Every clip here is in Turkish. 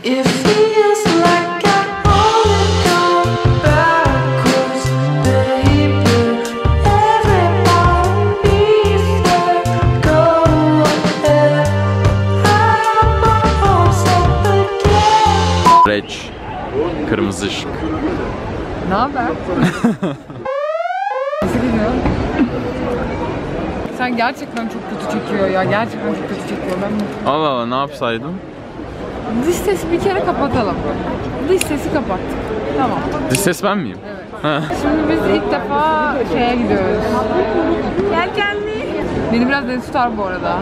It feels like I only go backwards, baby. Everybody needs to go ahead. I'm my own self again. Reg. Kırmızı ışık. Ne haber? Nasıl gidiyor? Sen gerçekten çok kötü çekiyor ya. Gerçekten çok kötü çekiyor. Ben Allah Allah, ne yapsaydım? dış sesi bir kere kapatalım. Dış sesi kapattık. Tamam. Dış ses ben miyim? Evet. Şimdi biz ilk defa şeye gidiyoruz. Yelkenli. Beni biraz deniz tutar bu arada.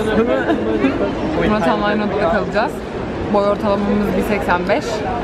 Murat Online odada kalacağız. Boy ortalamamız 1.85.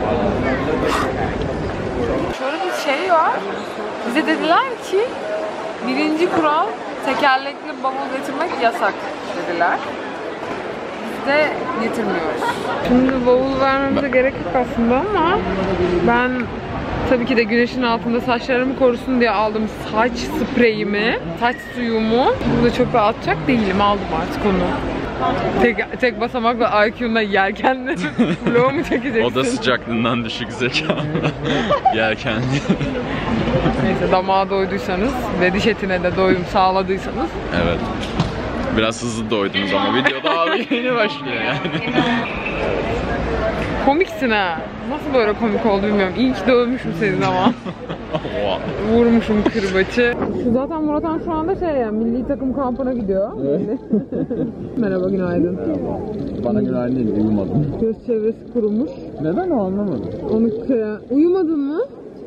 Şöyle bir şey var. Bize dediler ki birinci kural tekerlekli bavul getirmek yasak dediler. Biz de getirmiyoruz. Şimdi bavul vermemize gerek yok aslında ama ben tabii ki de güneşin altında saçlarımı korusun diye aldım saç spreyimi, saç suyumu. Burada çöpe atacak değilim, aldım artık onu. Tek basamakla IQ'nda yelkenli vlog mu çekeceksin? Oda sıcaklığından düşük zeka. Yelkenli. Neyse, damağa doyduysanız ve diş etine de doyum sağladıysanız. Evet. Biraz hızlı doydunuz ama video daha yeni başlıyor yani. Komiksin ha. Nasıl böyle komik oldu bilmiyorum. İyi ki dövmüşüm senin ama. Vurmuşum kırbaçı. Zaten Murat'ın şu anda yani milli takım kampına gidiyor. Merhaba, günaydın. Bana günaydın değil, uyumadım. Göz çevresi kurumuş. Neden o, anlamadım. Onu uyumadın mı?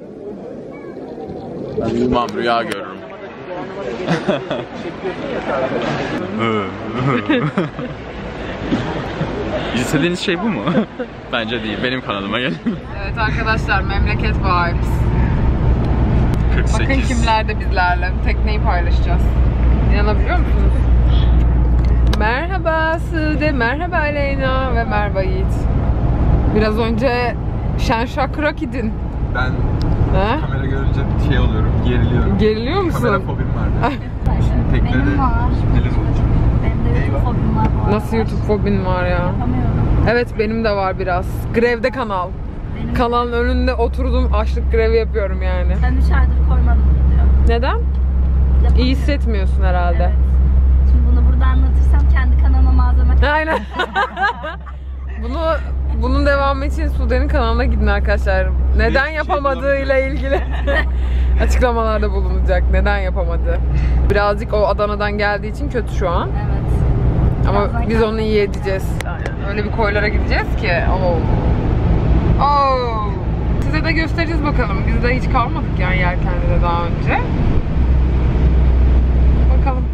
Ben uyumam, rüya görürüm. İstediğiniz şey bu mu? Bence değil. Benim kanalıma gelin. Evet arkadaşlar, memleket vibes. 48. Bakın kimler de bizlerle. Tekneyi paylaşacağız. İnanabiliyor musunuz? Merhaba Sude, merhaba Aleyna ve merhaba Yiğit. Biraz önce şen şakrak idin. Ben Ha? kamera görünce şey oluyorum, geriliyorum. Geriliyor musun? Kamera fobim var. Teknede Benim var. şüpheli olacak. Benim de YouTube fobim var bu arada. Nasıl YouTube fobin var ya? Yapamıyorum. Evet, benim de var biraz. Grevde kanal. Benim Kanalın önünde oturdum, açlık grevi yapıyorum yani. Ben 3 aydır koymadım video. Neden? Yapamıyorum. İyi hissetmiyorsun herhalde. Evet. Şimdi bunu burada anlatırsam kendi kanalıma malzeme Aynen. Bunun devamı için Sude'nin kanalına gidin arkadaşlar. Neden yapamadığıyla ilgili açıklamalarda bulunacak. Neden yapamadı? Birazcık o Adana'dan geldiği için kötü şu an. Evet. Ama Birazdan biz gel. onu iyi edeceğiz. Aynen. Öyle bir koylara gideceğiz ki. Size de göstereceğiz bakalım. Biz de hiç kalmadık yani yelkenli'de daha önce. Bakalım.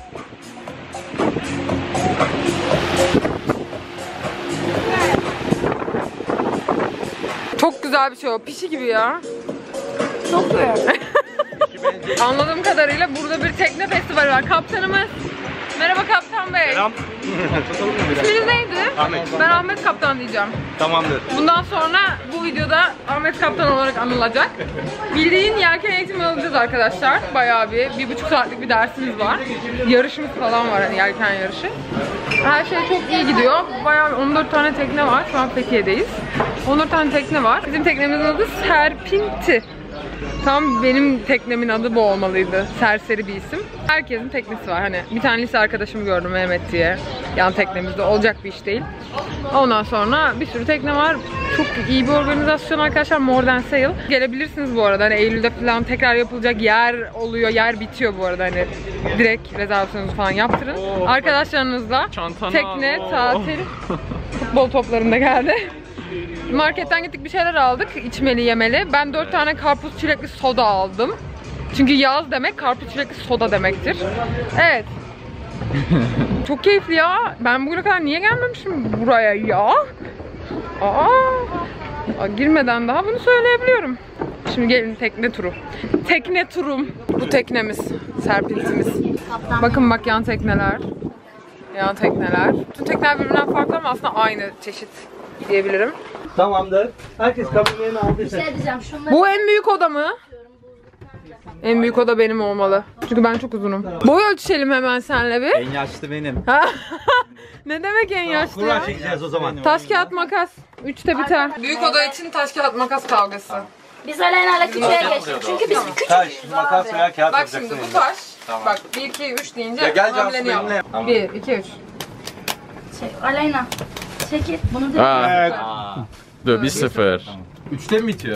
Çok güzel bir şey o. Pişi gibi ya. Çok güzel. Anladığım kadarıyla burada bir tekne festivali var. Kaptanımız. Merhaba Kaptan Bey. Selam. İsminiz neydi? Ahmet. Ben Ahmet Kaptan diyeceğim. Tamamdır. Bundan sonra bu videoda Ahmet Kaptan olarak anılacak. Bildiğin yelken eğitimi alacağız arkadaşlar. Bayağı bir 1,5 saatlik bir dersimiz var. Yarışımız falan var, hani yelken yarışı. Her şey çok iyi gidiyor. Bayağı 14 tane tekne var. Şu an Fethiye'deyiz. 14 tane tekne var. Bizim teknemizin adı Serpinti. Tam benim teknemin adı bu olmalıydı. Serseri bir isim. Herkesin teknesi var. Hani bir tane lise arkadaşımı gördüm, Mehmet diye. Yan teknemizde, olacak bir iş değil. Ondan sonra bir sürü tekne var. Çok iyi bir organizasyon arkadaşlar. More Than Sail. Gelebilirsiniz bu arada. Hani Eylül'de falan tekrar yapılacak yer oluyor. Yer bitiyor bu arada. Hani direkt rezervasyonunuzu falan yaptırın. Arkadaşlarınızla Çantana. tekne, tatil, futbol toplarında geldi. Marketten gittik, bir şeyler aldık, içmeli yemeli. Ben 4 tane karpuz çilekli soda aldım. Çünkü yaz demek karpuz çilekli soda demektir. Evet. Çok keyifli ya. Ben bugüne kadar niye gelmemişim buraya ya? Girmeden daha bunu söyleyebiliyorum. Şimdi gelin tekne turu. Tekne turum. Bu teknemiz. Serpintimiz. Bakın bak, yan tekneler. Yan tekneler. Tüm tekneler birbirinden farklı ama aslında aynı çeşit diyebilirim. Tamamdır. Herkes kabinlerini aldı. Bir şey diyeceğim. Şunları Bu en büyük oda mı? En büyük oda benim olmalı. Çünkü ben çok uzunum. Boy ölçüşelim hemen senle bir. En yaşlı benim. Ne demek en yaşlı Kura ya? çekeceğiz o zaman. Taş kağıt makas. 3'te biter. Büyük oda için taş kağıt makas kavgası. Biz Aleyna'yla küçüğe geçtik. Çünkü biz küçük. Taş, makas veya kağıt Bak yapacaksın. şimdi bu taş. Bak 1, 2, 3 deyince gel Cansu, hamleni yap. benimle. 1, 2, 3. Aleyna. Çekil. Bunu da Evet. Dur 1-0. 3'te mi bitiyor?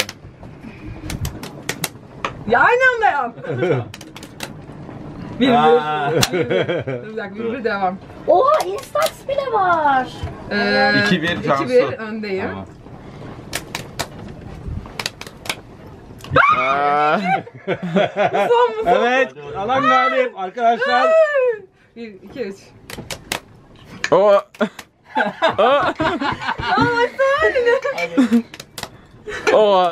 Ya aynı anda yap. 1, 1. Bir dakika 1, devam. Oha Instax bile var. 2-1 Cansu. 2-1 öndeyim. Tamam. Evet, alan galip arkadaşlar. 1, 2, 3. O. O.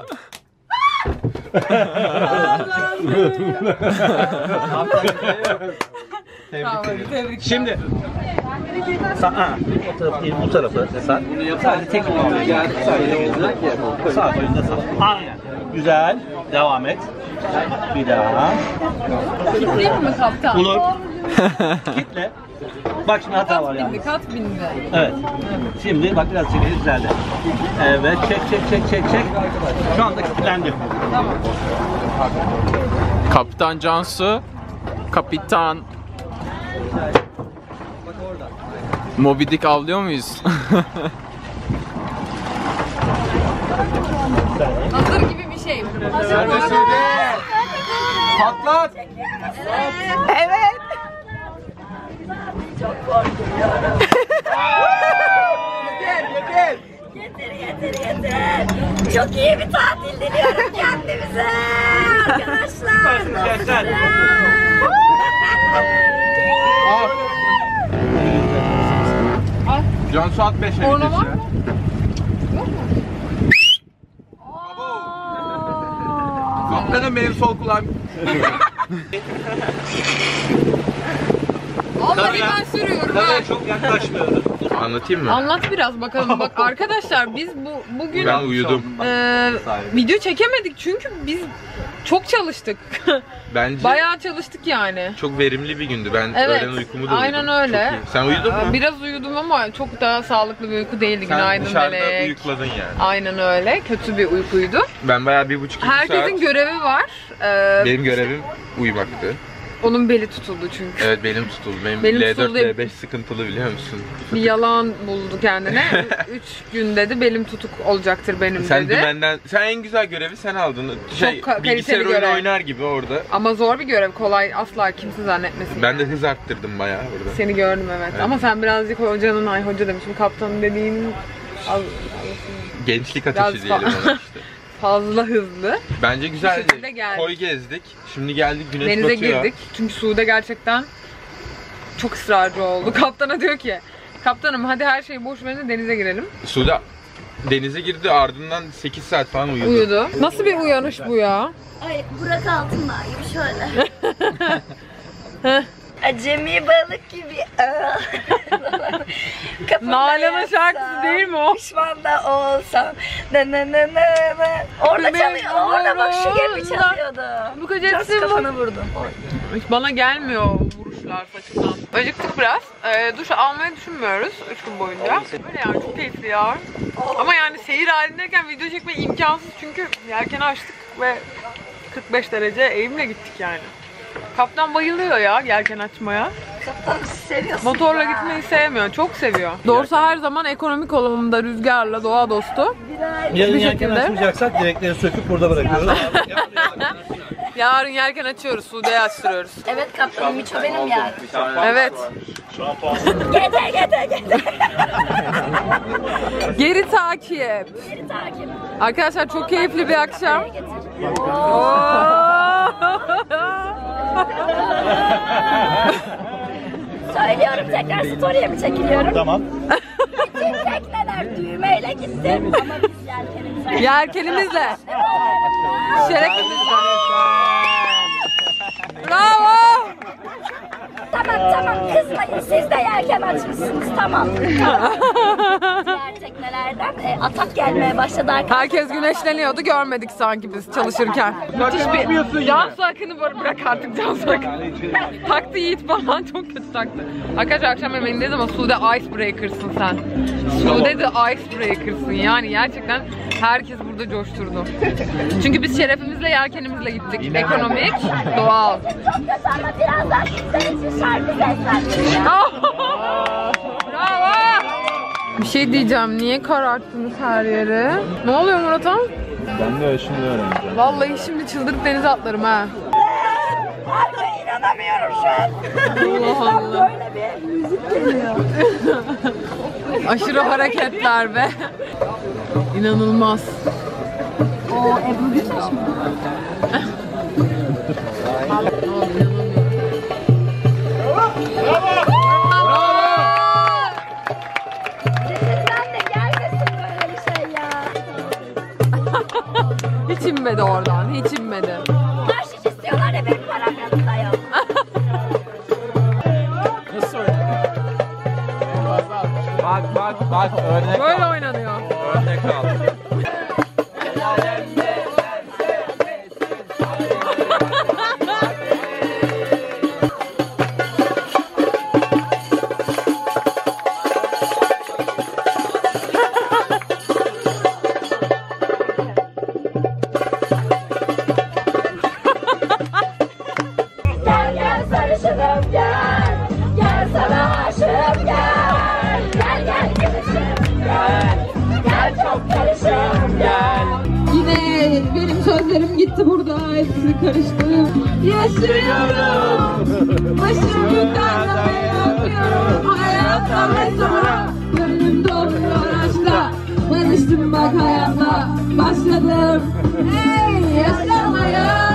Tamam hadi tebrik. Şimdi o tarafı değil, bu tarafı sen. Sadece tek bir geldi. Sağ kolunda sağ. Aynen. Güzel. Devam et. Bir daha. Kitleyeyim mi kaptan? Olur. Kitle. Bak şimdi hata var Kat yani. bindi, kat bindi. Evet. Şimdi bak biraz çekeceğiz güzeldi. Evet, çek. Şu anda kilitlendi. Tamam. Kaptan Cansu. Kapitan. Moby Dick avlıyor muyuz? Hazır gibi bir şey. Patlat! Evet. Yeter. Çok iyi bir tatil diliyorum kendimize. Arkadaşlar. Cansu at 5'e Orna var mı? Kaptanım benim sol kulağım. Vallahi ben sürüyorum ha. Çok yaklaşmıyoruz. Anlatayım mı? Anlat biraz bakalım. Bak arkadaşlar biz bugün Ben uyudum. video çekemedik çünkü biz çok çalıştık. Bence Bayağı çalıştık yani. çok verimli bir gündü. Ben Evet. öğlen uykumu da uyudum. Aynen öyle. Çok iyi. Sen uyudun mu? Biraz uyudum ama çok daha sağlıklı bir uyku değildi. Sen Günaydın dışarıda Melek. uyukladın yani. Aynen öyle. Kötü bir uykuydu. Ben bayağı 1,5-2 saat. Herkesin görevi var. Benim görevim uyumaktı. Onun beli tutuldu çünkü. Evet benim tutuldu. Benim Benim L4, tutuldu. L5 sıkıntılı biliyor musun? Bir yalan buldu kendine. 3 gün dedi belim tutuk olacaktır benim Sen dedi. dümenden, sen en güzel görevi sen aldın. kaliteli Bilgisayar oyunu görev. oynar gibi orada. Ama zor bir görev. Kolay asla kimse zannetmesin. Ben de hız arttırdım bayağı orada. Seni gördüm evet. Ama sen birazcık hocanın, ay hoca demişim, kaptanın dediğin Gençlik Biraz ateşi diyelim ona işte. fazla hızlı. Bence şekilde güzeldi. geldik. Koy gezdik. Şimdi geldik güneş Denize batıyor. girdik. Çünkü Sude gerçekten çok ısrarcı oldu. Kaptana diyor ki, kaptanım hadi her şeyi boş verin de denize girelim. Suda denize girdi ardından 8 saat falan uyudu. Uyudu. Nasıl bir uyanış bu ya? Ay Burak Altınlar gibi şöyle. Acemi balık gibi. Nalan'ın şarkısı değil mi o? Pişman da olsam. Orada çalıyor. Orada bak şu gibi çalıyordu. Bu kocası Kafanı vurdum. hiç bana gelmiyor o vuruşlar saçından. Acıktık biraz. Duş almayı düşünmüyoruz 3 gün boyunca. Böyle yani çok keyifli ya. Ama yani seyir halindeyken video çekmek imkansız çünkü yelkeni açtık ve 45 derece eğimle gittik yani. Kaptan bayılıyor ya yelken açmaya. Kaptanı seviyorsun. Motorla ya. gitmeyi sevmiyor, çok seviyor. Dorsa her zaman ekonomik olanında rüzgarla, doğa dostu. Yarın Bir yelken şekilde. açmayacaksak direkleri söküp burada bırakıyoruz. Yarın yelken açıyoruz, Sude'ye açtırıyoruz. Evet kaptanım Miço benim yani. Evet. Getir. Geri takip. Geri takip. Arkadaşlar çok keyifli bir akşam. Getir. Söylüyorum tekrar story'e mi çekiliyorum? Tamam. Bütün tekneler düğmeyle gitti. Ama biz yelkenimize. Yelkenimizle. Şerefimizle. Bravo. Tamam kızmayın siz de yelken açmışsınız tamam. diğer teknelerden atak gelmeye başladı arkadaşlar. Herkes güneşleniyordu, görmedik sanki biz çalışırken. Müthiş bir Cansu Akın'ı bırak artık Cansu Akın. Taktı Yiğit falan, çok kötü taktı. Arkadaşlar akşam yemeğindeyiz ama Sude icebreaker'sın sen. Sude de icebreaker'sın yani gerçekten herkes burada coşturdu. Çünkü biz şerefimizle yelkenimizle gittik. Ekonomik, doğal. Çok kötü ama birazdan sizler için şarkı seslendireceğim. Bravo! Bir şey diyeceğim, niye kararttınız her yeri? Ne oluyor Murat'ım? Ben de şimdi öğreneceğim. Vallahi şimdi çıldırıp denize atlarım ha. Ay inanamıyorum şu an. Allah Allah. Böyle bir müzik geliyor. Aşırı hareketler be. İnanılmaz. O Ebru Gündeş mi? Sizden de gelmesin böyle bir şey ya. Hiç inmedi oradan, hiç inmedi. Bahşiş istiyorlar ya, benim param yanımda yok. Bak örnek Böyle oynanıyor. örnek al. Gel gel sarışınım gel. Gel sana aşığım gel. Gel gel gülüşüm gel. Gel çok karışım gel. Yine benim sözlerim gitti burada, hepsi karıştı. Yaşıyorum, başımı kazanmaya yapıyorum. Hayattan ve sonra gönlüm doluyor aşkla. Barıştım bak hayatla, başladım. Hey yaşamaya.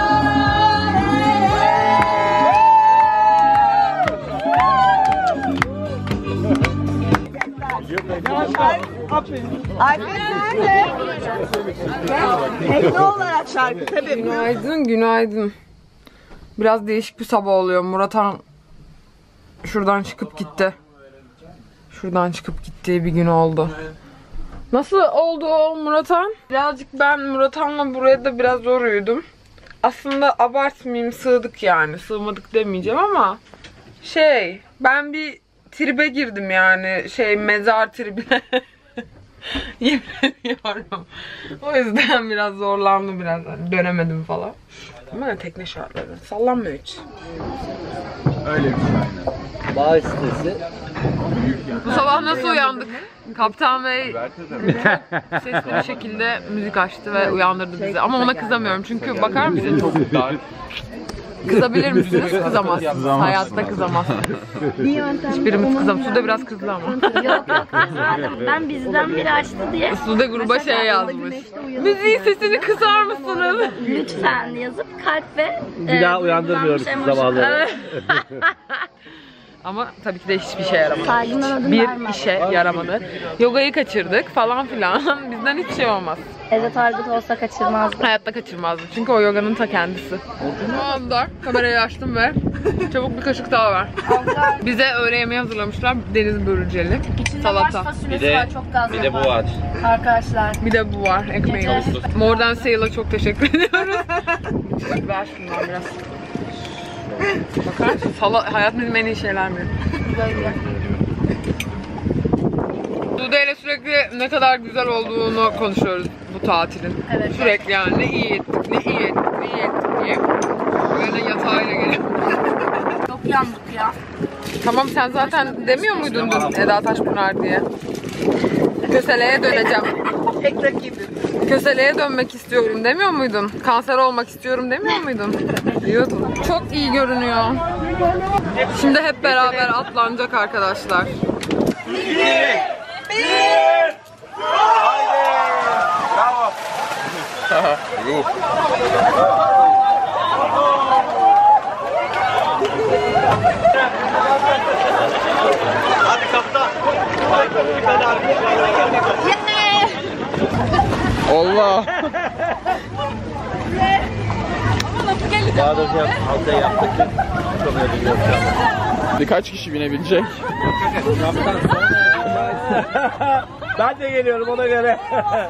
Tekne olarak şarkı tabii. Günaydın, günaydın. Biraz değişik bir sabah oluyor. Murat'an şuradan çıkıp gitti. Şuradan çıkıp gittiği bir gün oldu. Nasıl oldu o Murat'an? Birazcık ben Murat'an'la buraya da biraz zor uyudum. Aslında abartmayayım, sığdık yani. Sığmadık demeyeceğim ama ben bir tribe girdim yani. Mezar tribine. Yemin ediyorum. O yüzden biraz zorlandım biraz. Hani dönemedim falan. Ama tekne şartları. Sallanmıyor hiç. Öyle bir şey aynen. Bağ sitesi. Bu sabah nasıl uyandık? Kaptan Bey çok sesli bir şekilde müzik açtı ve uyandırdı bizi. Ama ona kızamıyorum çünkü bakar mısınız? Kızabilir misiniz? Kızamazsınız. Hayatta kızamazsınız. Hiçbirimiz kızamaz. Sude biraz kızdı ama. Yok yok kızmadım. Ben bizden biri açtı diye. Sude gruba yazmış. Müziğin sesini kısar mısınız? Lütfen yazıp kalp ve Bir daha uyandırmıyoruz zamanları. Ama tabii ki de hiçbir şey yaramadı. Saygından ödün Bir vermem. işe yaramadı. Yogayı kaçırdık falan filan. Bizden hiçbir şey olmaz. Evde target olsa kaçırmazdı. Hayatta kaçırmazdı. Çünkü o yoganın ta kendisi. Şu anda kamerayı açtım ve çabuk bir kaşık daha ver. Bize öğle yemeği hazırlamışlar. Deniz börülceli. Salata. Bir de bu var. Arkadaşlar. Bir de bu var. Ekmeğimiz. Mordan Sale'a çok teşekkür ediyoruz. Ver şundan biraz. Bakar mısın? Hayat bizim en iyi şeyler mi? Sude ile sürekli ne kadar güzel olduğunu konuşuyoruz bu tatilin. Evet. Sürekli yani ne iyi ettik, ne iyi ettik, ne iyi ettik diye. Böyle yatağıyla geliyor. Çok yandık ya. Tamam sen zaten demiyor muydun dün Eda Taşpınar diye? Köseleğe döneceğim. Tek rakibi. Köseleğe dönmek istiyorum demiyor muydun? Kanser olmak istiyorum demiyor muydun? Diyordun. Çok iyi görünüyor. Şimdi hep beraber atlanacak arkadaşlar. Bravo. Hadi kaptan. Allah. Daha da haftaya yaptık. Çok önemli. Kaç kişi binebilecek? Kaptan sonra Ben de geliyorum ona göre.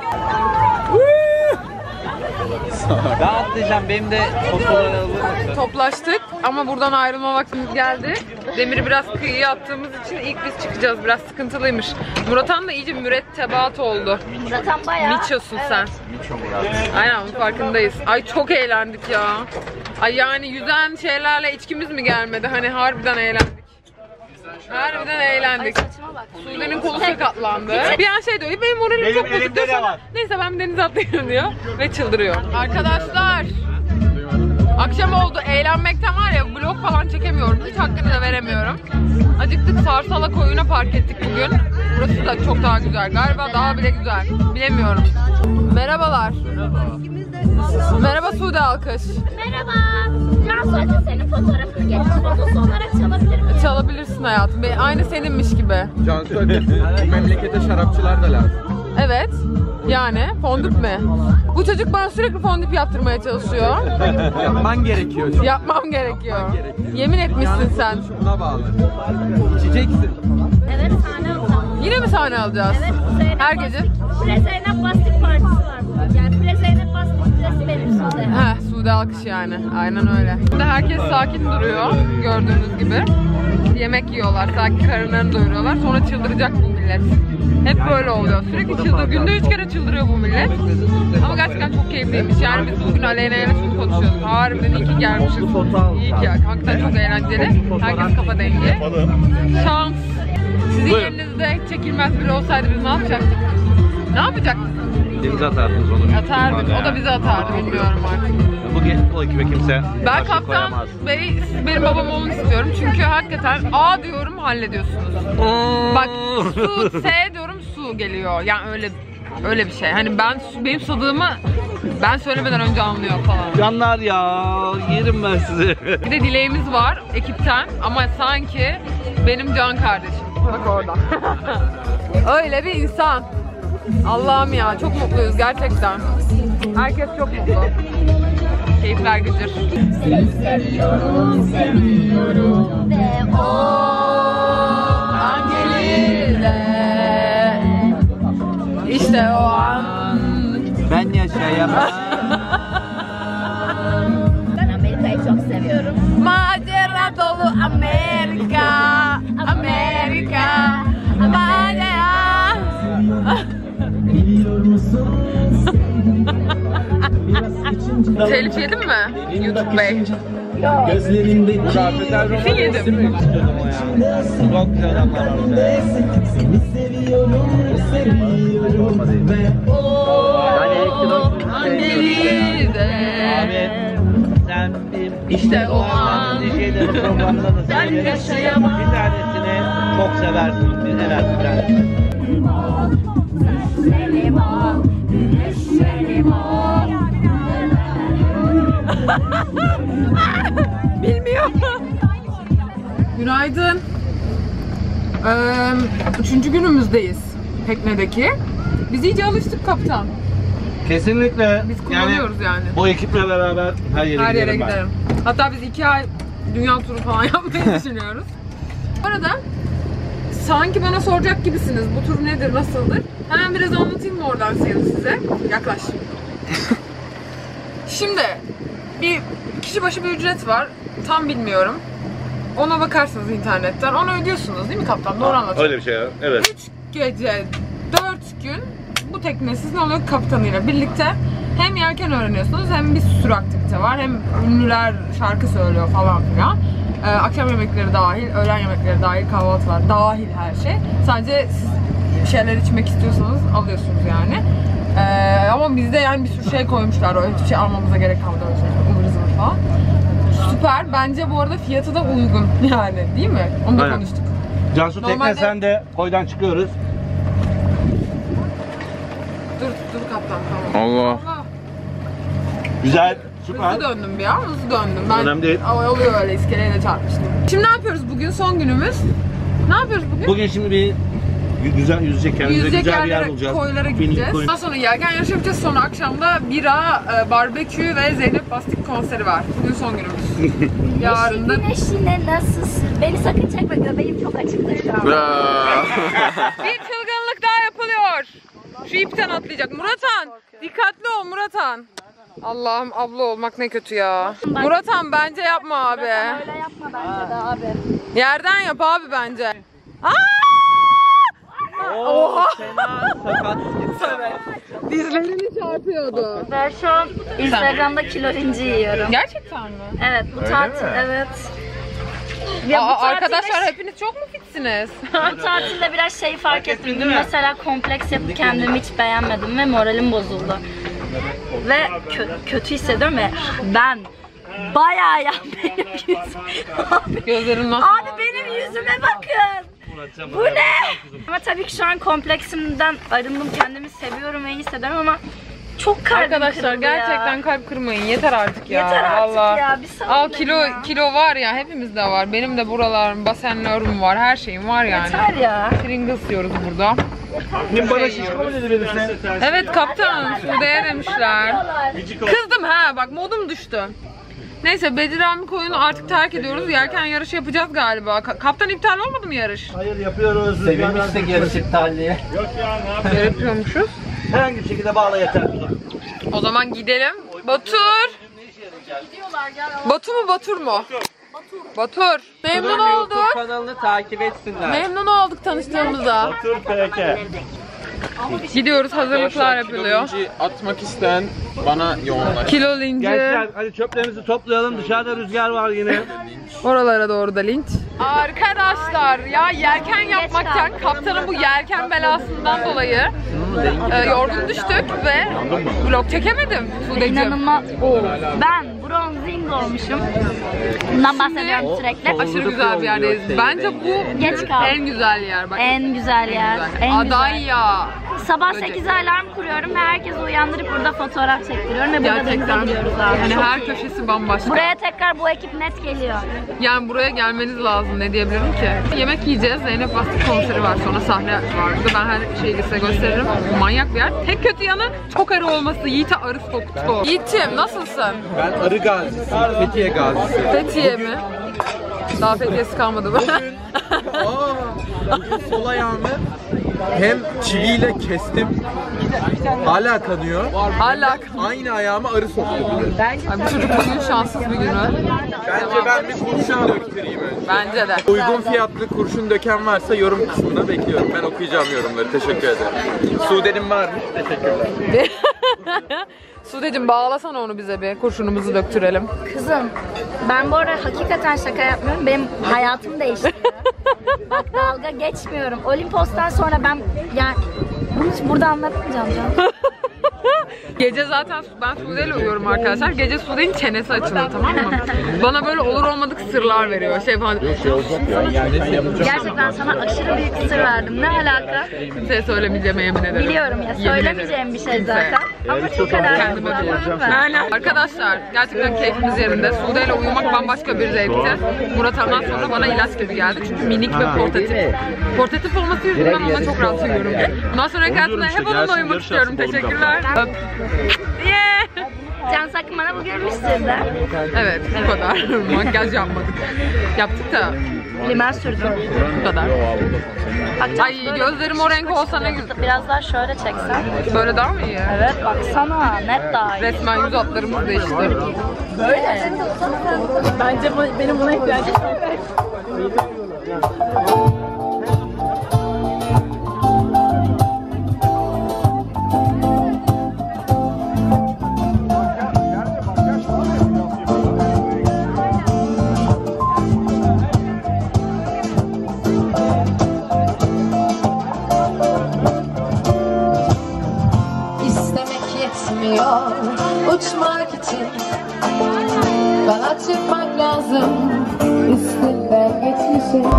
Ben atlayacağım. Benim de fotoğrafları alır mısın? Toplaştık ama buradan ayrılma vaktimiz geldi. Demir'i biraz kıyıya attığımız için ilk biz çıkacağız. Biraz sıkıntılıymış. Muratan da iyice mürettebat oldu. Zaten bayağı. Miçosun sen. Aynen onun farkındayız. Ay çok eğlendik ya. Ay yani yüzen şeylerle içkimiz mi gelmedi? Hani harbiden eğlendik. Harbiden eğlendik. Sude'nin kolu sakatlandı. Bir an şey diyor, benim moralim çok bozuk diyor sonra. Neyse ben denize atlayayım diyor ve çıldırıyor. Arkadaşlar, akşam oldu. Eğlenmekten var ya, vlog falan çekemiyorum. Hiç hakkını da veremiyorum. Acıktık, Sarsala koyuna park ettik bugün. Burası da çok daha güzel. Galiba daha bile güzel. Bilemiyorum. Merhabalar. Merhaba Sude Alkış. Merhaba. Cansu hadi senin fotoğrafını getir. Fotosu olarak çalabilir miyim? Çalabilirsin hayatım. Aynı seninmiş gibi. Cansu bu memlekete şarapçılar da lazım. Evet. Yani fondip mi? Bu çocuk bana sürekli fondip yaptırmaya çalışıyor. Yapman gerekiyor. Yapmam gerekiyor. Yemin etmişsin sen. Buna bağlı. İçeceksin. Evet, sahne alacağım. Yine mi sahne alacağız? Evet, Zeynep Her gece. Pre Zeynep Bastık partisi var bugün. Yani Pre Zeynep Bastık presi benim Sude. Heh, Sude Alkış yani. Aynen öyle. Şimdi herkes sakin duruyor. Gördüğünüz gibi. Yemek yiyorlar. Sakin karınlarını doyuruyorlar. Sonra çıldıracak bu millet. Hep böyle oluyor. Sürekli çıldırıyor. Günde 3 kere çıldırıyor bu millet. Ama gerçekten çok keyifliymiş. Yani biz bugün Aleyna ile şunu konuşuyorduk. Harbiden iyi ki gelmişiz. İyi ki. Hakikaten çok eğlenceli. Herkes kafa dengi. Şans. Sizin yerinizde çekilmez biri olsaydı biz ne yapacaktık? Ne yapacaktık? Denize atardınız onu. Atardık. O da bizi atardı. Bilmiyorum artık. Bugün o ekibe kimse Ben karşı Kaptan koyamaz. Bey, siz benim babam olun istiyorum. Çünkü hakikaten A diyorum hallediyorsunuz. Bak su, S diyorum su geliyor. Yani öyle bir şey. Hani benim sadığımı ben söylemeden önce anlıyor falan. Canlar ya, yerim ben sizi. Bir de dileğimiz var ekipten ama sanki benim can kardeşim. Bak orada. Öyle bir insan. Allah'ım ya, çok mutluyuz gerçekten. Herkes çok mutlu. Keyifler gıcır. Seni seviyorum, seviyorum ve o an gelir de işte o an. Ben yaşayamam. Ben Amerika'yı çok seviyorum. Macera dolu Amerika, Amerika, macera. Telif yedin mi? YouTube Bey. Kesin yedim. Çok güzel adamlar var. Gelir de. Abi sen bir İşte o an. DJ'lerin programlarını Ben söyle. yaşayamam. Bir tanesini çok seversin. En az bir tanesini. Benim o, güneş benim o. Bilmiyor. Günaydın. 3. günümüzdeyiz teknedeki. Biz iyice alıştık kaptan. Kesinlikle. Biz kullanıyoruz yani. Bu ekiple beraber her yere Her yere giderim ben. giderim. Hatta biz 2 ay dünya turu falan yapmayı düşünüyoruz. Bu arada sanki bana soracak gibisiniz. Bu tur nedir, nasıldır? Hemen biraz anlatayım mı oradan size? Yaklaş. Şimdi bir kişi başı bir ücret var. Tam bilmiyorum. Ona bakarsınız internetten. Onu ödüyorsunuz değil mi kaptan? Doğru anlatıyorum. Öyle bir şey ya. Evet. 3 gece, 4 gün bu tekne sizin oluyor kaptanıyla birlikte. Hem yelken öğreniyorsunuz hem bir sürü aktivite var. Hem ünlüler şarkı söylüyor falan filan. Akşam yemekleri dahil, öğlen yemekleri dahil, kahvaltılar dahil her şey. Sadece siz bir şeyler içmek istiyorsanız alıyorsunuz yani. Ama bizde yani bir sürü şey koymuşlar. Öyle hiçbir şey almamıza gerek kalmadı. Öyle şey, ıvır zıvır falan. Süper. Bence bu arada fiyatı da uygun yani, değil mi? Onu da Aynen. konuştuk. Cansu tekne Normalde- sen de koydan çıkıyoruz. Dur kaptan tamam. Allah. Allah. Güzel, süper. Hızlı döndüm bir an, hızlı döndüm. Ben Önemli değil. oluyor öyle, iskeleyle çarpmıştım. Şimdi ne yapıyoruz bugün? Son günümüz. Ne yapıyoruz bugün? Bugün şimdi bir güzel yüzecek kendimize Yüzecek güzel bir yer yerlere, bulacağız. koylara Minik gideceğiz. koy. Ondan sonra yelken yarışı yapacağız. Sonra akşamda bira, barbekü ve Zeynep Bastık konseri var. Bugün son günümüz. Yarın da Güneş yine nasılsın? Beni sakın çekme, göbeğim çok açıktır şu an. Bravo. bir çılgın Şu ipten atlayacak. Muratan, dikkatli ol Muratan. Allah'ım, abla olmak ne kötü ya. Muratan bence yapma abi. Öyle yapma bence de abi. Yerden yap abi bence. Aa! Oha! Sakat. Dizlerini çarpıyordu. Ben şu an Instagram'da kilo linci yiyorum. Gerçekten mi? Evet bu tatil evet. Ya bu tatilde- Arkadaşlar hepiniz çok mu fitsiniz? Bu tatilde biraz şey fark ettim. Mesela kompleks yapıp kendimi hiç beğenmedim ve moralim bozuldu. Ve kötü hissediyorum ve ben bayağı ya benim yüzüm. Gözlerim nasıl? Abi benim yüzüme bakın. Bu ne? Ama tabii ki şu an kompleksimden arındım. Kendimi seviyorum ve iyi hissediyorum ama çok kalbim Arkadaşlar kırıldı gerçekten ya. kalp kırmayın. Yeter artık ya. Yeter artık Vallahi. ya. Bir salın Al beni kilo var ya, hepimizde var. Benim de buralarım, basenlerim var. Her şeyim var yani. Yeter ya. Pringles yiyoruz burada. Kim bana şişko mu dedi verirsen? Evet kaptan, Sude'ye demişler. Kızdım ha, bak modum düştü. Neyse Bedirami koyunu artık terk ediyoruz. Yelken yarışı yapacağız galiba. Kaptan iptal olmadı mı yarış? Hayır yapıyoruz. Sevinmiştik yarış iptalliğe. Yapıyormuşuz. Herhangi bir şekilde bağla yeter. O zaman gidelim. Batur. Batu mu Batur mu? Batur. Memnun olduk. Kanalını takip etsinler. Memnun olduk tanıştığımıza. Tur PK. Gidiyoruz, hazırlıklar yapılıyor. Kilolinci atmak isteyen bana yoğunlaş. Kilo linci. Gençler hadi çöplerimizi toplayalım. Dışarıda rüzgar var yine. Oralara doğru da linç. Arkadaşlar ya yelken yapmaktan kaptanın bu yelken belasından dolayı yorgun düştük ve vlog çekemedim. Sude'cim. İnanılmaz. Ben bronzing olmuşum. Bundan bahsediyorum sürekli. Aşırı güzel bir yerdeyiz. Bence bu Geç kaldım. en güzel yer. Bak, En güzel yer. En güzel. Adaya. Sabah 8'e alarm kuruyorum ve herkesi uyandırıp burada fotoğraf çektiriyorum ve burada denize Gerçekten. gidiyoruz abi. Yani Çok her iyi. köşesi bambaşka. Buraya tekrar bu ekip net geliyor. Yani buraya gelmeniz lazım, ne diyebilirim ki? Yemek yiyeceğiz. Zeynep Bastık konseri var, sonra sahne var. Burada ben her şeyi size gösteririm. Manyak bir yer. Tek kötü yanı çok arı olması. Yiğit'e arı soktu. Yiğit'ciğim nasılsın? Ben Arı Gazisi, Fethiye Gazisi. Fethiye mi? Daha Fethiye'si kalmadı mı? Bugün sol ayağımı hem çiviyle kestim, hala kanıyor. Hala. Aynı ayağıma arı sokuyor bugün. Ay, bu çocuk bugün şanssız bir günü. Bence ben bir kurşun döktüreyim önce. Bence de. Uygun fiyatlı kurşun döken varsa yorum kısmında bekliyorum. Ben okuyacağım yorumları. Teşekkür ederim. Sude'nin varmış. Teşekkürler. Sude'cim bağlasana onu bize bir. Kurşunumuzu döktürelim. Kızım, ben bu arada hakikaten şaka yapmıyorum. Benim hayatım değişti. Bak dalga geçmiyorum. Olimpos'tan sonra ben yani bunu hiç burada anlatmayacağım canım. Gece zaten ben Sude'yle uyuyorum arkadaşlar. Gece Sude'nin çenesi açılıyor, tamam mı? Bana böyle olur olmadık sırlar veriyor. Şey falan. Gerçekten sana aşırı büyük bir sır verdim. Ne alaka? Kimseye söylemeyeceğime yemin ederim. Biliyorum ya, Yemin söylemeyeceğim bir şey Kimseye. zaten. Ama bu kadar Kendime anlamı var. Aynen. Arkadaşlar gerçekten keyfimiz yerinde. Sude'yle uyumak bambaşka bir zevkti. Murat Han'dan sonra bana ilaç gibi geldi. Çünkü minik ve portatif. Portatif olması yüzünden onunla çok rahat uyuyorum. Bundan sonra hayatımda hep onunla uyumak istiyorum. Teşekkürler. Öp. Yeah. Can Sakın bana bugün müstürdü. Evet, bu kadar. Makyaj yapmadık. Yaptık da Limel sürdüm. bu kadar. Bak, Can, Ay böyle gözlerim o renk olsa ne güzel. biraz daha şöyle çeksen. Böyle daha mı iyi? Evet baksana net daha iyi. Resmen yüz hatlarımız değişti. Böyle. Bence benim buna ihtiyacım var. İstemek yetmiyor uçmak için. Bana çıkmak lazım üstünden geçmişim.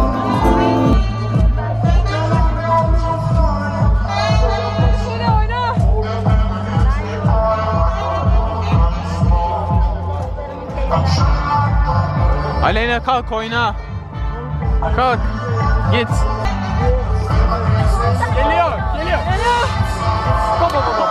Aleyna kalk oyna. Kalk. Git. Geliyor. Baba.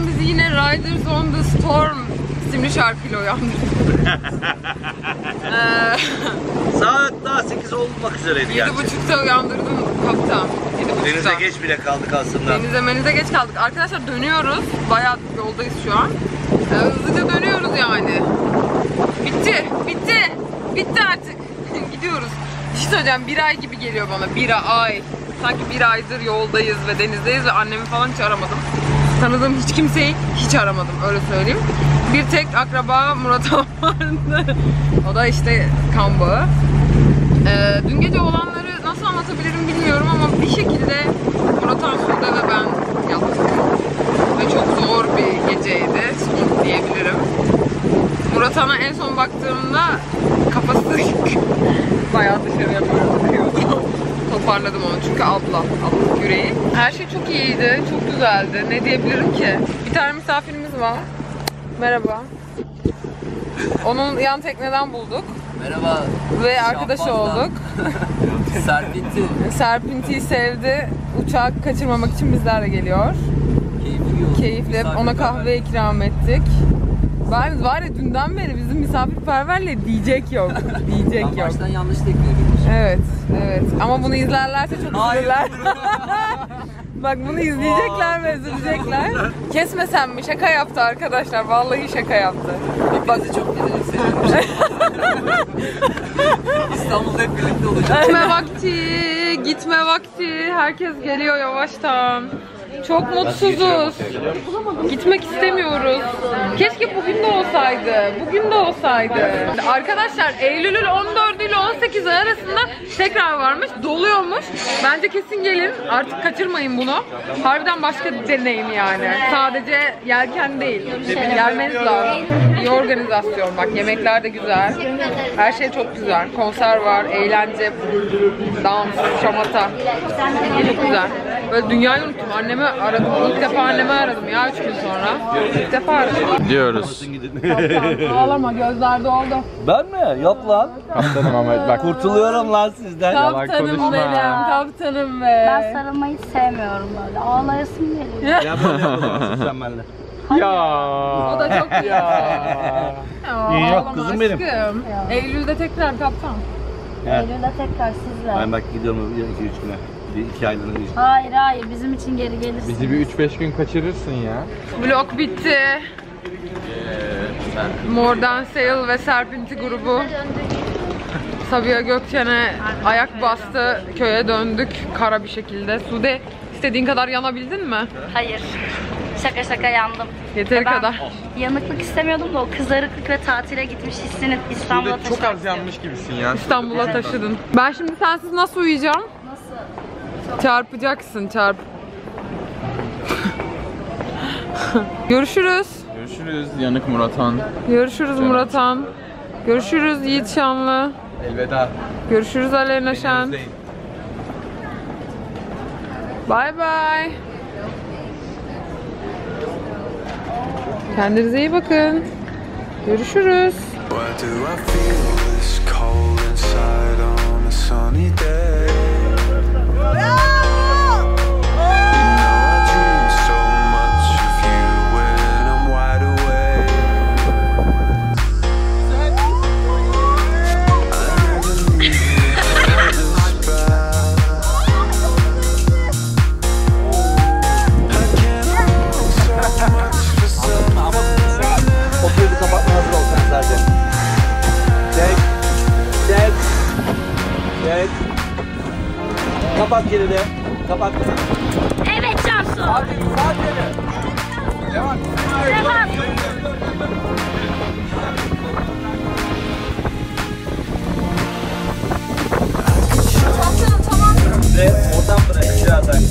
bizi yine Riders on the Storm isimli şarkıyla uyandırdı. Saat daha 8 olmak üzereydi yani. 7.30'da uyandırdım kaptan. 7.30'da. Denize geç bile kaldık aslında. Denize geç kaldık. Arkadaşlar dönüyoruz. Bayağı yoldayız şu an. Hızlıca dönüyoruz yani. Bitti artık. Gidiyoruz. Bir şey söyleyeceğim, bir ay gibi geliyor bana. Bir ay. Sanki bir aydır yoldayız ve denizdeyiz ve annemi falan hiç aramadım. Tanıdığım hiç kimseyi hiç aramadım, öyle söyleyeyim. Bir tek akraba Murat vardı. O da işte kan bağı. Dün gece olanları nasıl anlatabilirim bilmiyorum ama bir şekilde Murat Sude ve ben yaptık. Ve çok zor bir geceydi, diyebilirim. Murat Han'a en son baktığımda kafası bayağı dışarıya bakıyordu. Toparladım onu çünkü ablalık yüreği. Her şey çok iyiydi, çok güzeldi. Ne diyebilirim ki? Bir tane misafirimiz var. Merhaba. Onun yan tekneden bulduk. Merhaba. Ve arkadaş olduk. Serpinti. Serpinti'yi sevdi. Uçağı kaçırmamak için bizlerle geliyor. Keyifli. Ona kahve ikram ettik. Ben var ya dünden beri bizim misafirperverle diyecek yok. Diyecek yok. Baştan yanlış tekniğe. Evet. Ama bunu izlerlerse çok üzülürler. Bak bunu izleyecekler ve üzülecekler. Kesmesem mi? Şaka yaptı arkadaşlar. Vallahi şaka yaptı. Bak çok güzel. İstanbul'da hep birlikte olacağız. Gitme vakti. Herkes geliyor yavaştan. Çok mutsuzuz. Gitmek istemiyoruz. Keşke bugün de olsaydı. Arkadaşlar Eylül'ün 14'ü ile 18'i arasında tekrar varmış. Doluyormuş. Bence kesin gelin. Artık kaçırmayın bunu. Harbiden başka bir deneyim yani. Sadece yelken değil. Gelmeniz lazım. İyi organizasyon bak. Yemekler de güzel. Her şey çok güzel. Konser var, eğlence, dans, şamata. Çok güzel. Böyle dünyayı unuttum. Annemi aradım. İlk defa annemi aradım ya 3 gün sonra. İlk defa aradım. Diyoruz. Kaptan ağlama, gözler doldu. Ben mi? Yok lan. Kaptanım ama bak. Kurtuluyorum lan sizden. Kaptanım benim, kaptanım be. Ben sarılmayı sevmiyorum böyle. Ağlayasım geliyor. Ya böyle yapamazsın sen benimle. O da çok iyi. İyi yok kızım benim. Aşkım. Eylül'de tekrar kaptan. Eylül'de tekrar sizle. Ben bak gidiyorum 2-3 güne. 2 aylığına geçtim. Hayır bizim için geri gelirsin. Bizi bir 3-5 gün kaçırırsın ya. Vlog bitti. Mordan Sail ve Serpinti grubu Sabiha Gökçen'e ayak bastı. Köye döndük kara bir şekilde. Sude, istediğin kadar yanabildin mi? Hayır. Şaka yandım. Yeteri Ben kadar. yanıklık istemiyordum da o kızarıklık ve tatile gitmiş hissini İstanbul'a Şurada çok az yanmış gibisin ya. İstanbul'a taşıdın. Ben şimdi sensiz nasıl uyuyacağım? Nasıl? Çarpacaksın. Görüşürüz. Görüşürüz yanık Murathan. Görüşürüz Murathan. Görüşürüz Yiğit Şanlı. Elveda. Görüşürüz Aleyna Şen. Bye bye. Kendinize iyi bakın. Görüşürüz. Why do I feel this cold inside on a sunny day? You know I dream so much of you when I'm wide awake. I never knew you felt this bad. I can't hold so much for something. Oturuyordu kapatma hazır ol sen sadece. Çek. Kapat kilidi. Kapat. Evet Cansu. Hadi sadece. Devam. Ve oradan buraya birazdan.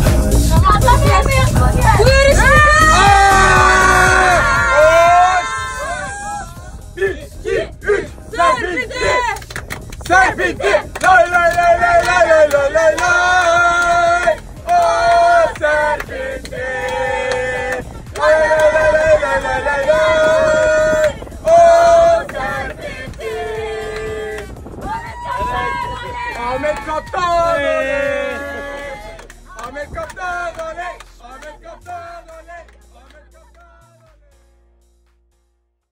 Bu yarışma. Serpinti! Lay lay lay lay lay lay lay lay lay! Oh Serpinti! Lay lay lay lay lay lay lay lay! Oh Serpinti! Ahmet Kaptan!